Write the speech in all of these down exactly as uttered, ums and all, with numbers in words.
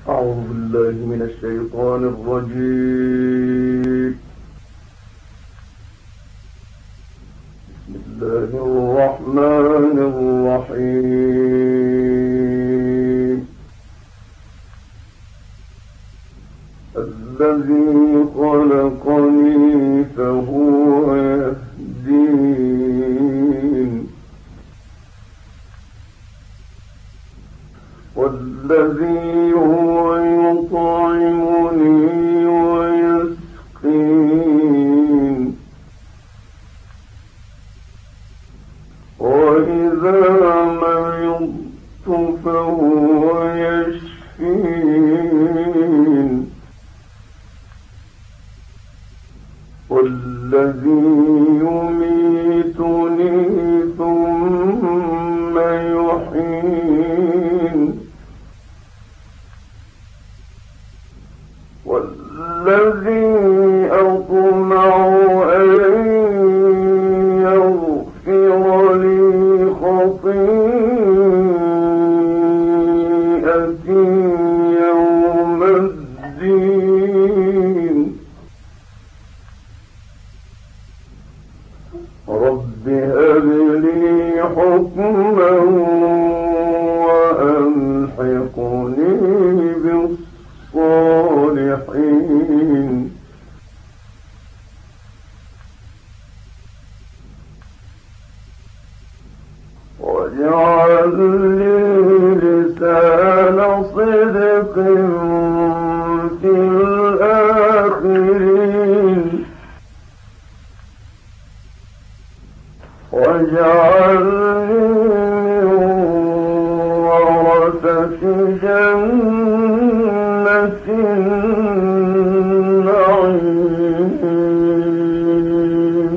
أعوذ بالله من الشيطان الرجيم. بسم الله الرحمن الرحيم. الذي خلقني فهو يهدين، والذي هو يطعمني ويسقين، وإذا مرضت فهو يشفين، والذي يميتني ثم يحيين، والذي أطمع أن يغفر لي خطيئتي يوم الدين. رب هب لي حكما وألحقني بالصالحين. واجعل لي لسان صدق في الآخرين، واجعلني من ورثة جنة النعيم،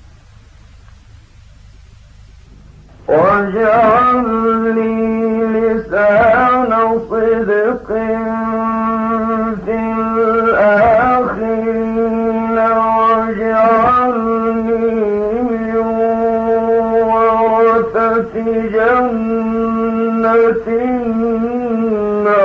واجعل لي لسان صدق في الآخرين، واجعلني جنة النعيم.